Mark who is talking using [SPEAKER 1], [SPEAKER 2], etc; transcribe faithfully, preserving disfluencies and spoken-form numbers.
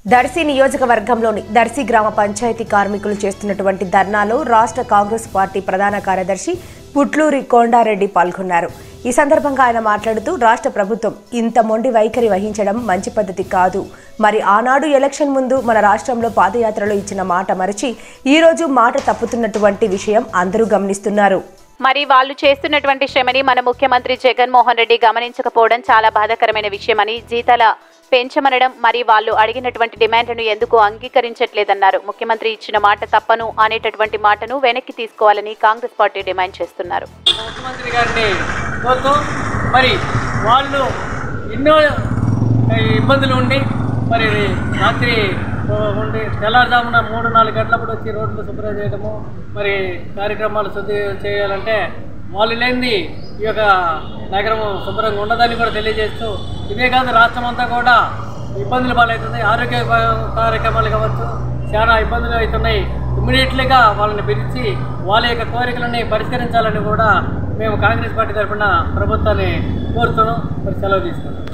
[SPEAKER 1] దర్శి నియోజకవర్గంలోని దర్శి గ్రామ పంచాయతీ కార్మికులు చేస్తున్నటువంటి ధర్నాలో రాష్ట్ర కాంగ్రెస్ పార్టీ ప్రధాన కార్యదర్శి పుట్లూరి కొండారెడ్డి పాల్గొన్నారు. ఈ సందర్భంగా ఆయన మాట్లాడుతూ రాష్ట్ర ప్రభుత్వం ఇంత మొండి వైఖరి వహించడం మంచి పద్ధతి కాదు. మరి ఆనాడు ఎలక్షన్ ముందు మన రాష్ట్రంలో పాదయాత్రలో ఇచ్చిన మాట మరిచి ఈ రోజు మాట తప్పుతున్నటువంటి విషయం అందరూ గమనిస్తున్నారు.
[SPEAKER 2] మరి వాళ్ళు చేస్తున్నటువంటి శ్రమని మన ముఖ్యమంత్రి జగన్మోహన్ రెడ్డి గమనించకపోవడం చాలా బాధాకరమైన విషయమని, జీతాల పెంచమనడం మరి వాళ్ళు అడిగినటువంటి డిమాండ్లను ఎందుకు అంగీకరించట్లేదన్నారు. ముఖ్యమంత్రి ఇచ్చిన మాట తప్పను అనేటటువంటి మాటను వెనక్కి తీసుకోవాలని కాంగ్రెస్ పార్టీ డిమాండ్ చేస్తున్నారు.
[SPEAKER 3] ముఖ్యమంత్రి గారిని కోరుతూ మరి వాళ్ళు ఎన్నో ఇబ్బందులు ఉండి మరి రాత్రి ఉండి తెల్లారుజామున మూడు నాలుగు గంటలప్పుడు వచ్చి రోడ్లు శుభ్రం చేయడము మరి కార్యక్రమాలు శుద్ధి చేయాలంటే వాళ్ళు లేనిది ఈ యొక్క నగరం శుభ్రంగా ఉండదని కూడా తెలియజేస్తూ, ఇదే కాదు రాష్ట్రం అంతా కూడా ఇబ్బందులు పాలవుతుంది. ఆరోగ్య కార్యక్రమాలు కావచ్చు చాలా ఇబ్బందులు అవుతున్నాయి. ఇమ్మీడియట్లీగా వాళ్ళని పిలిచి వాళ్ళ యొక్క కోరికలని పరిష్కరించాలని కూడా మేము కాంగ్రెస్ పార్టీ తరఫున ప్రభుత్వాన్ని కోరుతున్నాం. మరి సెలవు తీసుకున్నాం.